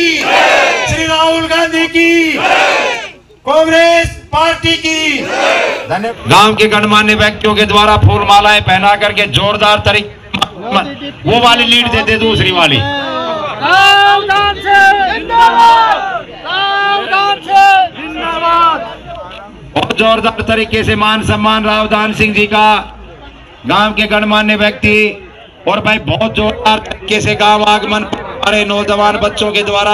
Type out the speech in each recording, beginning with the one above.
श्री राहुल गांधी की, कांग्रेस पार्टी की। धन्यवाद। गांव के गणमान्य व्यक्तियों के द्वारा फूल मालाएं पहना करके जोरदार तरीके वो वाली लीड देते, दूसरी वाली बहुत जोरदार तरीके से मान सम्मान रावदान सिंह जी का गांव के गणमान्य व्यक्ति और भाई बहुत जोरदार तरीके से गांव आगमन हमारे नौजवान बच्चों के द्वारा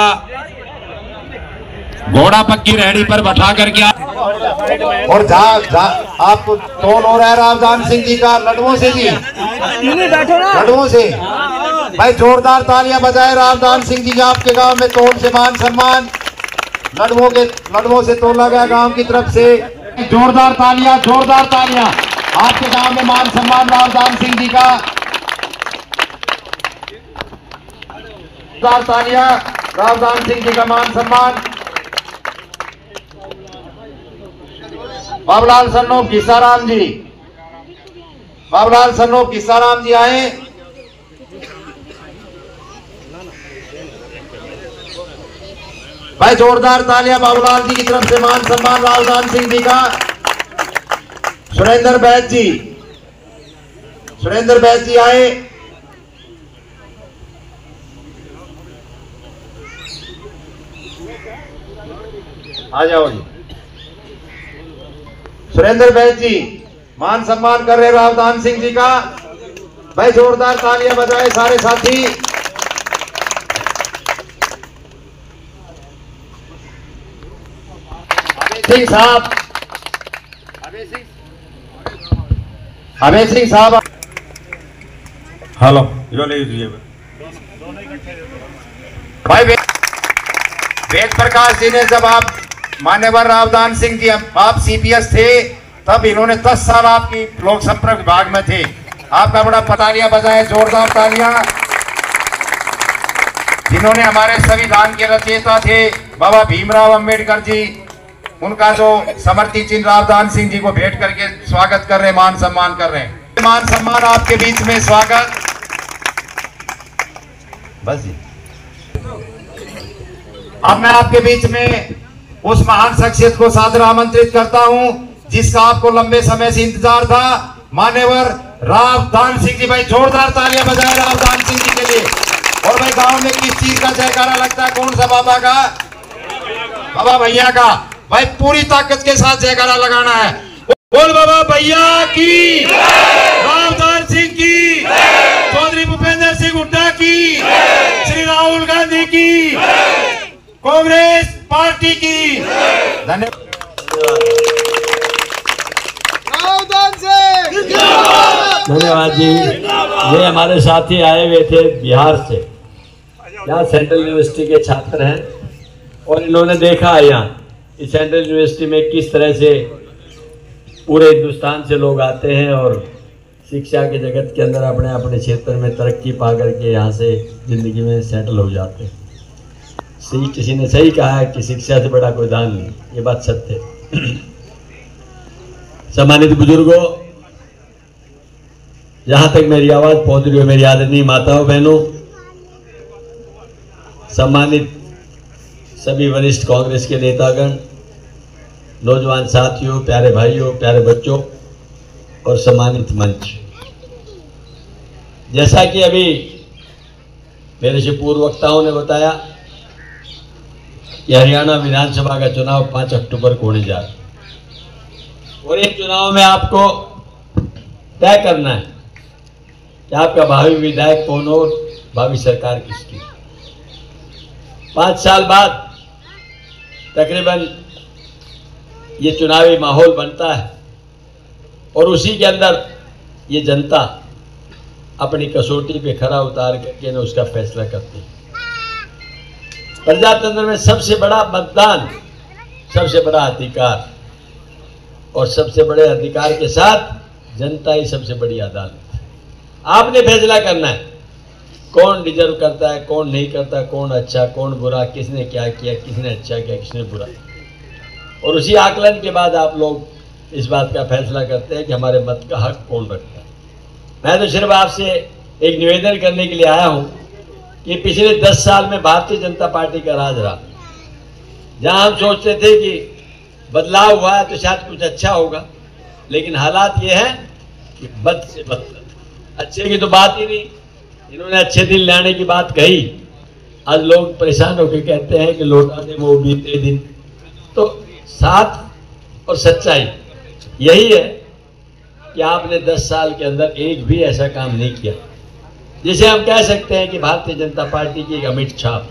घोड़ा पक्की रेहड़ी पर बैठा करके और आपको टोन हो रहा है रावदान सिंह जी का लड़ुओं से जी, लड़ुओं से भाई जोरदार तालियां बजाए रावदान सिंह जी आपके गांव में टोन से मान सम्मान लड़ुओं से तोला गया गांव की तरफ से। जोरदार तालियां आपके गांव में मान सम्मान रावदान सिंह जी का। जोरदार तालियां रावदान सिंह जी का मान सम्मान। बाबूलाल सन्नोप किस्साराम जी, बाबूलाल सन्नोप किस्साराम जी आए। भाई जोरदार तालियां बाबूलाल जी की तरफ से मान सम्मान रावदान सिंह जी का। सुरेंद्र बैद जी आए। आ जाओ जी। सुरेंद्र बैद जी मान सम्मान कर रहे रावदान सिंह जी का। भाई जोरदार तालियां बजाए सारे साथी। सिंह साहब, अभय सिंह साहब, हेलो भाई वेद प्रकाश जी ने जब आप मान्यवर रावदान सिंह जी आप सीपीएस थे तब इन्होंने 10 साल आपकी लोक संपर्क विभाग में थे। आपका बड़ा तालियां बजाए जोरदार तालियां। जिन्होंने हमारे संविधान के रचयिता थे बाबा भीमराव अंबेडकर जी, उनका जो समर्थी चिन्ह रावदान सिंह जी को भेंट करके स्वागत कर रहे, मान सम्मान कर रहे हैं। मान सम्मान आपके बीच में स्वागत। बस जी अब मैं आपके बीच में उस महान शख्सियत को सादर आमंत्रित करता हूं जिसका आपको लंबे समय से इंतजार था, मान्यवर रावदान सिंह जी। भाई जोरदार तालियां बजाए रावदान सिंह जी के लिए। और भाई गांव में किस चीज का जयकारा लगता है? कौन सा? बाबा का, बाबा भैया का। भाई पूरी ताकत के साथ जयकारा लगाना है। बोल बाबा भैया की, रावदान सिंह की, चौधरी भूपेंद्र सिंह हुड्डा की, श्री राहुल गांधी की, कांग्रेस पार्टी की। धन्यवाद। धन्यवाद जी। ये हमारे साथी आए हुए थे बिहार से, यहाँ सेंट्रल यूनिवर्सिटी के छात्र हैं और इन्होंने देखा यहाँ इस सेंट्रल यूनिवर्सिटी में किस तरह से पूरे हिंदुस्तान से लोग आते हैं और शिक्षा के जगत के अंदर अपने अपने क्षेत्र में तरक्की पा करके यहाँ से ज़िंदगी में सेटल हो जाते हैं। किसी ने सही कहा है कि शिक्षा से बड़ा कोई दान नहीं, ये बात सत्य है। सम्मानित बुजुर्गों, जहाँ तक मेरी आवाज़ पहुँच रही हो, मेरी आदरणीय माताओं बहनों, सम्मानित सभी वरिष्ठ कांग्रेस के नेतागण, नौजवान साथियों, प्यारे भाइयों, प्यारे बच्चों और सम्मानित मंच, जैसा कि अभी मेरे से पूर्व वक्ताओं ने बताया कि हरियाणा विधानसभा का चुनाव 5 अक्टूबर को होने जा रहा है और इस चुनाव में आपको तय करना है कि आपका भावी विधायक कौन हो, भावी सरकार किसकी। 5 साल बाद तकरीबन ये चुनावी माहौल बनता है और उसी के अंदर ये जनता अपनी कसौटी पे खरा उतार करके ना उसका फैसला करती है। प्रजातंत्र में सबसे बड़ा मतदान, सबसे बड़ा अधिकार और सबसे बड़े अधिकार के साथ जनता ही सबसे बड़ी अदालत है। आपने फैसला करना है कौन डिजर्व करता है, कौन नहीं करता, कौन अच्छा, कौन बुरा, किसने क्या किया, किसने अच्छा किया, किसने बुरा। और उसी आकलन के बाद आप लोग इस बात का फैसला करते हैं कि हमारे मत का हक कौन रखता है। मैं तो सिर्फ आपसे एक निवेदन करने के लिए आया हूं कि पिछले 10 साल में भारतीय जनता पार्टी का राज रहा। जहां हम सोचते थे कि बदलाव हुआ है तो शायद कुछ अच्छा होगा, लेकिन हालात ये है कि बद से बदतर। अच्छे की तो बात ही नहीं। इन्होंने अच्छे दिन लाने की बात कही, आज लोग परेशान होकर कहते हैं कि लौटा दे वो बीते दिन। तो साथ और सच्चाई यही है कि आपने 10 साल के अंदर एक भी ऐसा काम नहीं किया जिसे हम कह सकते हैं कि भारतीय जनता पार्टी की एक अमिट छाप।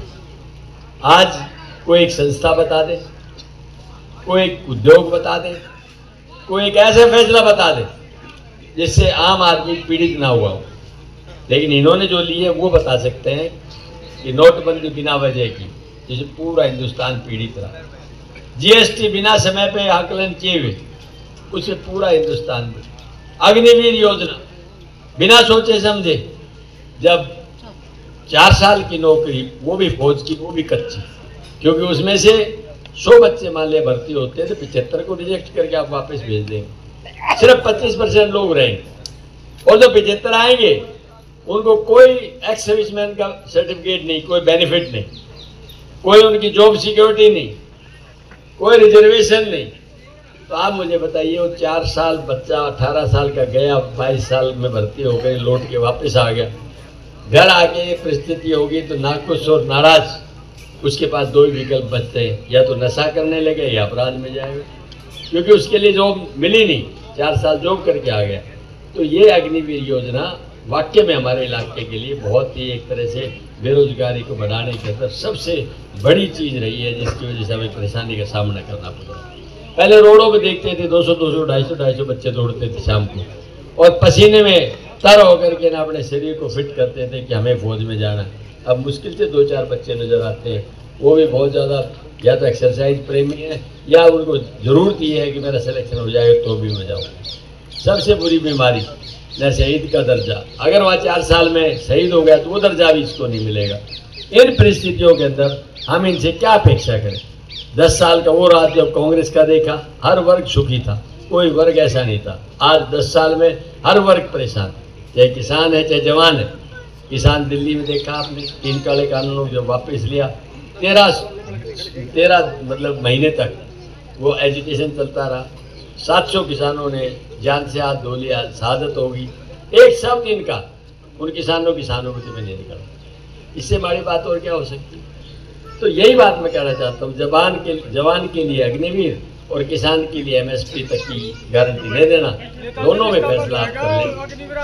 आज कोई एक संस्था बता दे, कोई एक उद्योग बता दे, कोई एक ऐसा फैसला बता दे जिससे आम आदमी पीड़ित ना हुआ हो। लेकिन इन्होंने जो लिए वो बता सकते हैं कि नोटबंदी बिना वजह की, जिससे पूरा हिंदुस्तान पीड़ित रहा। जीएसटी बिना समय पे आकलन किए हुए, उससे पूरा हिंदुस्तान। अग्निवीर योजना बिना सोचे समझे, जब 4 साल की नौकरी, वो भी फौज की, वो भी कच्ची, क्योंकि उसमें से 100 बच्चे मान लिया भर्ती होते हैं तो 75 को रिजेक्ट करके आप वापस भेज देंगे। सिर्फ 25% लोग रहेंगे, और जो 75 आएंगे उनको कोई एक्स सर्विसमैन का सर्टिफिकेट नहीं, कोई बेनिफिट नहीं, कोई उनकी जॉब सिक्योरिटी नहीं, कोई रिजर्वेशन नहीं। तो आप मुझे बताइए, वो 4 साल बच्चा 18 साल का गया, 22 साल में भर्ती हो गई, लौट के वापस आ गया, घर आके परिस्थिति होगी तो नाखुश और नाराज। उसके पास 2 ही विकल्प बचते हैं, या तो नशा करने लगे या अपराध में जाएगा, क्योंकि उसके लिए जॉब मिली नहीं, 4 साल जॉब करके आ गया। तो ये अग्निवीर योजना वाकई में हमारे इलाके के लिए बहुत ही एक तरह से बेरोजगारी को बढ़ाने के अंदर सबसे बड़ी चीज़ रही है, जिसकी वजह से हमें परेशानी का सामना करना पड़ा। पहले रोडों पे देखते थे 200-200, 250 बच्चे दौड़ते थे शाम को, और पसीने में तर होकर के ना अपने शरीर को फिट करते थे कि हमें फौज में जाना है। अब मुश्किल से 2-4 बच्चे नजर आते हैं, वो भी बहुत ज़्यादा या तो एक्सरसाइज प्रेमी है, या उनको ज़रूरत ये है कि मेरा सिलेक्शन हो जाएगा तो भी मैं जाऊँगा। सबसे बुरी बीमारी न शहीद का दर्जा, अगर वह 4 साल में शहीद हो गया तो वो दर्जा भी इसको नहीं मिलेगा। इन परिस्थितियों के अंदर हम इनसे क्या अपेक्षा करें? 10 साल का वो रात जब कांग्रेस का देखा, हर वर्ग सुखी था, कोई वर्ग ऐसा नहीं था। आज 10 साल में हर वर्ग परेशान, चाहे किसान है चाहे जवान है। किसान दिल्ली में देखा आपने, 3 काले कानूनों जब वापस लिया, 13 मतलब महीने तक वो एजुकेशन चलता रहा। 700 किसानों ने जान से हाथ धो लिया, शहादत होगी। एक शब्द इनका उन किसानों की सहानुभूति में नहीं निकला। इससे बड़ी बात और क्या हो सकती है? तो यही बात मैं कहना चाहता हूँ, जवान के लिए अग्निवीर और किसान के लिए एमएसपी तक की गारंटी दे देना, दोनों में फैसला आप कर लें।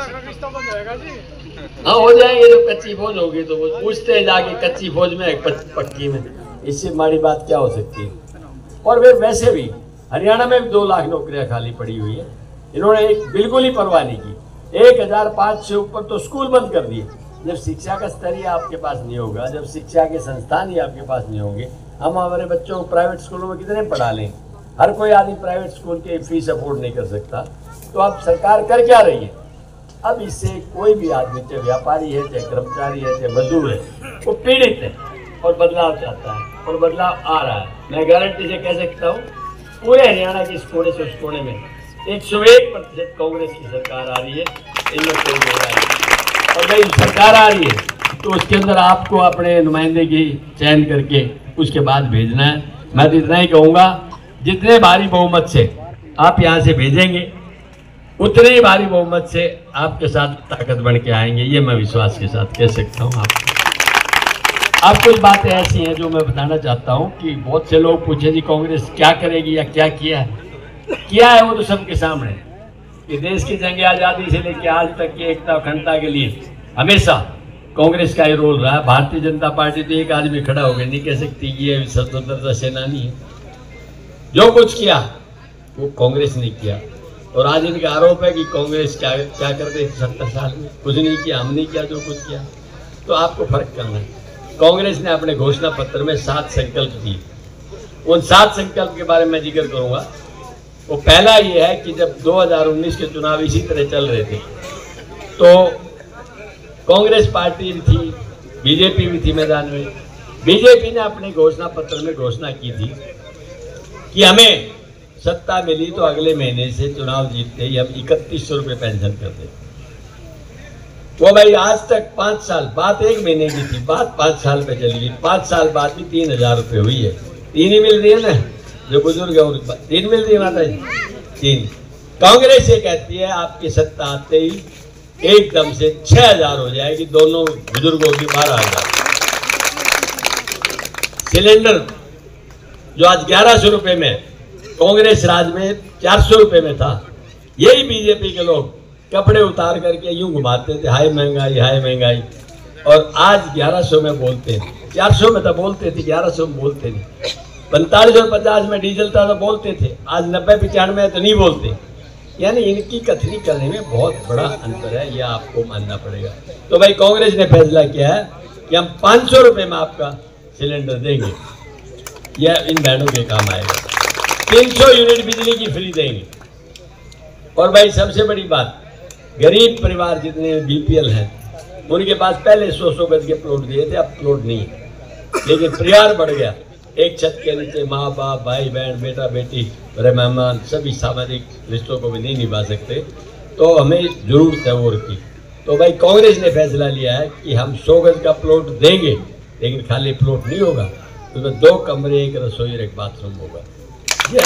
हाँ, हो जाएंगे। जब कच्ची फौज होगी तो वो पूछते हैं जाके कच्ची फौज में पक्की में, इससे बड़ी बात क्या हो सकती है? और फिर वैसे भी हरियाणा में 2 लाख नौकरियां खाली पड़ी हुई है, इन्होंने बिल्कुल ही परवाह नहीं की। 1005 से ऊपर तो स्कूल बंद कर दिए। जब शिक्षा का स्तर ही आपके पास नहीं होगा, जब शिक्षा के संस्थान ही आपके पास नहीं होंगे, हम हमारे बच्चों को प्राइवेट स्कूलों में कितने पढ़ा लें? हर कोई आदमी प्राइवेट स्कूल की फीस अफोर्ड नहीं कर सकता। तो अब सरकार कर क्या रही है? अब इससे कोई भी आदमी, चाहे व्यापारी है, चाहे कर्मचारी है, चाहे मजदूर है, वो पीड़ित है और बदलाव चाहता है, और बदलाव आ रहा है। मैं गारंटी से कह सकता हूँ, पूरे हरियाणा के इस कोने से उस कोने में 101% कांग्रेस की सरकार आ रही है, इनमें कोई नहीं रहा है। और भाई सरकार आ रही है तो उसके अंदर आपको अपने नुमाइंदे की चयन करके उसके बाद भेजना है। मैं तो इतना ही कहूँगा, जितने भारी बहुमत से आप यहाँ से भेजेंगे, उतने ही भारी बहुमत से आपके साथ ताकत बढ़ के आएंगे, ये मैं विश्वास के साथ कह सकता हूँ। अब कुछ बातें ऐसी हैं जो मैं बताना चाहता हूँ कि बहुत से लोग पूछे जी कांग्रेस क्या करेगी या क्या किया है। वो तो सबके सामने कि देश की जंग आज़ादी से लेकर आज तक की एकता अखंडता के लिए हमेशा कांग्रेस का ही रोल रहा है। भारतीय जनता पार्टी तो एक आदमी खड़ा होकर नहीं कह सकती कि ये स्वतंत्रता सेनानी है। जो कुछ किया वो कांग्रेस ने किया, और आज इनका आरोप है कि कांग्रेस क्या कर रही 70 साल में, कुछ नहीं किया, हमने किया जो कुछ किया। तो आपको फर्क करना है। कांग्रेस ने अपने घोषणा पत्र में 7 संकल्प दिए। उन 7 संकल्प के बारे में जिक्र करूंगा। वो पहला ये है कि जब 2019 के चुनाव इसी तरह चल रहे थे तो कांग्रेस पार्टी भी थी, बीजेपी भी थी मैदान में। बीजेपी ने अपने घोषणा पत्र में घोषणा की थी कि हमें सत्ता मिली तो अगले महीने से चुनाव जीतते ही हम 3100 रुपये पेंशन कर दें। वो भाई आज तक 5 साल, बात 1 महीने की थी, बात 5 साल पे चली गई। 5 साल बाद भी 3000 रुपये हुई है। 3 ही मिल रही है ना, जो बुजुर्ग है उनको 3 मिल रही है माता जी, 3। कांग्रेस ये कहती है आपकी सत्ता आते ही एकदम से 6000 हो जाएगी, दोनों बुजुर्गों की 12,000। सिलेंडर जो आज 1100 रुपये में, कांग्रेस राज में 400 रुपये में था। यही बीजेपी के लोग कपड़े उतार करके यूं घुमाते थे, हाय महंगाई हाय महंगाई, और आज 1100 में बोलते हैं। 400 में तो बोलते थे, 1100 में बोलते नहीं। 45 और 50 में डीजल था तो बोलते थे, आज 90-95 में तो नहीं बोलते। यानी इनकी कथनी करने में बहुत बड़ा अंतर है, यह आपको मानना पड़ेगा। तो भाई कांग्रेस ने फैसला किया है कि हम 500 रुपये में आपका सिलेंडर देंगे, यह इन बहनों के काम आएगा। 300 यूनिट बिजली की फ्री देंगे। और भाई सबसे बड़ी बात, गरीब परिवार जितने बीपीएल हैं उनके पास पहले 100-100 गज के प्लॉट दिए थे, अब प्लॉट नहीं है, लेकिन परिवार बढ़ गया। एक छत के नीचे माँ बाप, भाई बहन, बेटा बेटी, बड़े मेहमान, सभी सामाजिक रिश्तों को भी नहीं निभा सकते, तो हमें जरूरत है और की। तो भाई कांग्रेस ने फैसला लिया है कि हम 100 गज का प्लॉट देंगे, लेकिन खाली प्लॉट नहीं होगा, उसमें 2 कमरे, 1 रसोई और 1 बाथरूम होगा। ये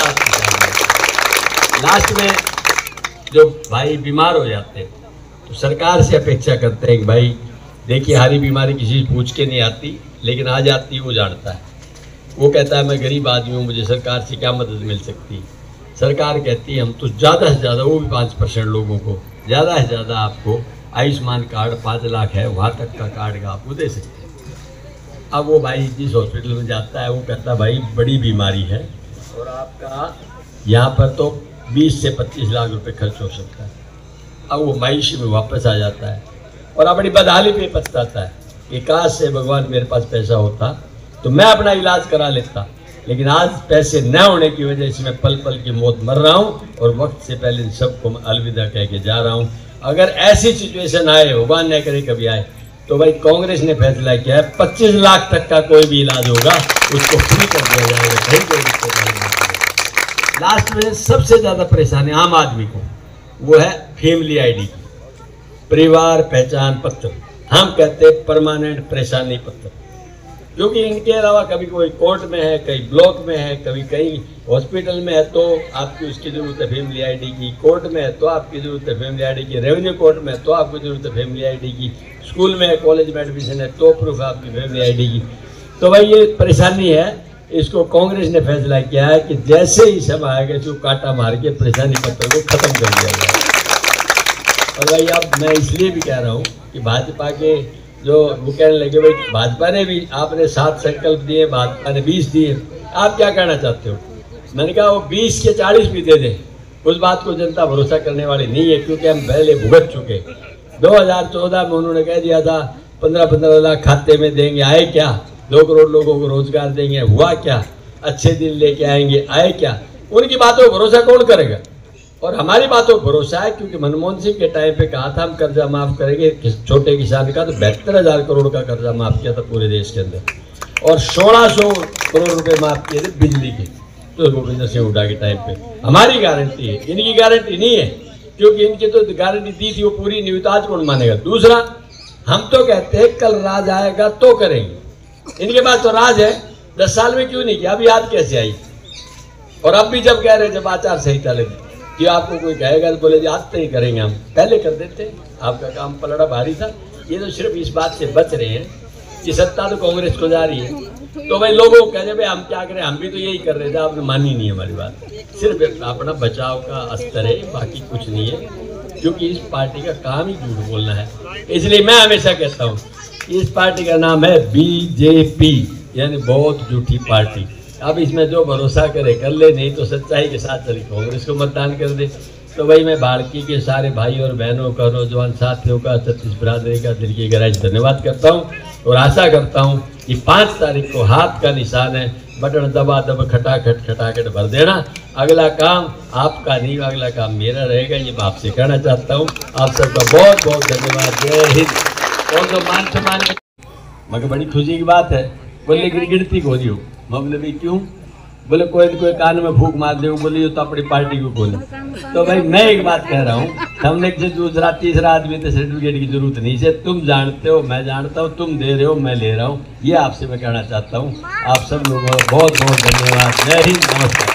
आपकी लास्ट में जो भाई बीमार हो जाते हैं तो सरकार से अपेक्षा करते हैं कि भाई देखिए, हरी बीमारी किसी से पूछ के नहीं आती, लेकिन आ जाती वो जानता है। वो कहता है मैं गरीब आदमी हूँ, मुझे सरकार से क्या मदद मिल सकती है। सरकार कहती है हम तो ज़्यादा से ज़्यादा, वो भी 5% लोगों को ज़्यादा से ज़्यादा आपको आयुष्मान कार्ड 5 लाख है, वहाँ तक का कार्ड का आपको दे सकते हैं। अब वो भाई जिस हॉस्पिटल में जाता है वो कहता है भाई बड़ी बीमारी है और आपका यहाँ पर तो 20 से 25 लाख रुपए खर्च हो सकता है। अब वो मायूसी में वापस आ जाता है और अपनी बदहाली पे पछताता है कि काश से भगवान मेरे पास पैसा होता तो मैं अपना इलाज करा लेता, लेकिन आज पैसे न होने की वजह से मैं पल पल की मौत मर रहा हूँ और वक्त से पहले सबको मैं अलविदा कह के जा रहा हूँ। अगर ऐसी सिचुएशन आए, भगवान न करे कभी आए, तो भाई कांग्रेस ने फैसला किया है 25 लाख तक का कोई भी इलाज होगा उसको फ्री कर दिया जाएगा, कहीं कोई दिक्कत नहीं। लास्ट में सबसे ज़्यादा परेशानी आम आदमी को वो है फैमिली आईडी, परिवार पहचान पत्र, हम कहते हैं परमानेंट परेशानी पत्र, क्योंकि इनके अलावा कभी कोई कोर्ट में है, कहीं ब्लॉक में है, कभी कहीं हॉस्पिटल में है तो आपकी उसकी ज़रूरत है फैमिली आईडी की, कोर्ट में है तो आपकी ज़रूरत है फैमिली आईडी की, रेवेन्यू कोर्ट में है तो आपको ज़रूरत है फैमिली आईडी की, स्कूल में है, कॉलेज में एडमिशन है तो प्रूफ आपकी फैमिली आईडी की। तो भाई ये परेशानी है, इसको कांग्रेस ने फैसला किया है कि जैसे ही समय आएगा इसको काटा मार के परेशानी पत्र को खत्म कर दिया जाए। और भाई अब मैं इसलिए भी कह रहा हूँ कि भाजपा के जो वो कहने लगे भाई भाजपा ने भी, आपने 7 संकल्प दिए, भाजपा ने 20 दिए, आप क्या कहना चाहते हो? मैंने कहा वो 20 के 40 भी दे दें, उस बात को जनता भरोसा करने वाली नहीं है, क्योंकि हम पहले भुगत चुके। 2014 में उन्होंने कह दिया था 15-15 लाख खाते में देंगे, आए क्या? 2 करोड़ लोगों को रोजगार देंगे, हुआ क्या? अच्छे दिन लेके आएंगे, आए क्या? उनकी बातों पर भरोसा कौन करेगा? और हमारी बातों पर भरोसा है, क्योंकि मनमोहन सिंह के टाइम पे कहा था हम कर्जा माफ करेंगे छोटे किसान का, तो 72,000 करोड़ का कर्जा माफ किया था पूरे देश के अंदर, और 1600 करोड़ रुपए माफ किए थे बिजली के, तो भूपेंद्र सिंह हुड्डा के टाइम पे। हमारी गारंटी है, इनकी गारंटी नहीं है, क्योंकि इनकी तो गारंटी दी थी वो पूरी नहीं हुई, तो आज कौन मानेगा? दूसरा, हम तो कहते हैं कल राज आएगा तो करेंगे, इनके पास तो राज है, 10 साल में क्यों नहीं किया? अभी याद कैसे आई? और अब भी जब कह रहे जब आचार संहिता लगी कि आपको कोई कहेगा तो बोले आज तो ही करेंगे, हम पहले कर देते, आपका काम पलड़ा भारी था। ये तो सिर्फ इस बात से बच रहे हैं कि सत्ता तो कांग्रेस को जा रही है, तो भाई लोगों को कहे भाई हम क्या करें, हम भी तो यही कर रहे थे, आपने मानी नहीं हमारी बात। सिर्फ अपना बचाव का अस्तर है, बाकी कुछ नहीं है, क्योंकि इस पार्टी का काम ही झूठ बोलना है। इसलिए मैं हमेशा कहता हूँ इस पार्टी का नाम है बीजेपी, यानी बहुत झूठी पार्टी। अब इसमें जो भरोसा करे कर ले, नहीं तो सच्चाई के साथ चले कांग्रेस को मतदान कर दे। तो भाई मैं बाड़की के सारे भाई और बहनों का, नौजवान साथियों का, 36 बिरादरी का दिल की गहराई से धन्यवाद करता हूँ और आशा करता हूँ कि 5 तारीख को हाथ का निशान है, बटन दबा दब खटाखट भर देना। अगला काम आपका नहीं, अगला काम मेरा रहेगा, ये मैं आपसे कहना चाहता हूँ। आप सबका बहुत बहुत धन्यवाद। जय हिंद। और जो मान सम्मान, मगर बड़ी खुशी की बात है, बोले गिनती हो रही हो, मतलब क्यों? बोले कोई न कोई कान में फूक मार दे, बोले ये तो अपनी पार्टी को बोले। तो भाई मैं एक बात कह रहा हूँ, हमने से दूसरा तीसरा आदमी तो सर्टिफिकेट की जरूरत नहीं है। तुम जानते हो, मैं जानता हूँ, तुम दे रहे हो, मैं ले रहा हूँ। ये आपसे मैं कहना चाहता हूँ। आप सब लोगों को बहुत बहुत धन्यवाद। जय हिंद, नमस्कार।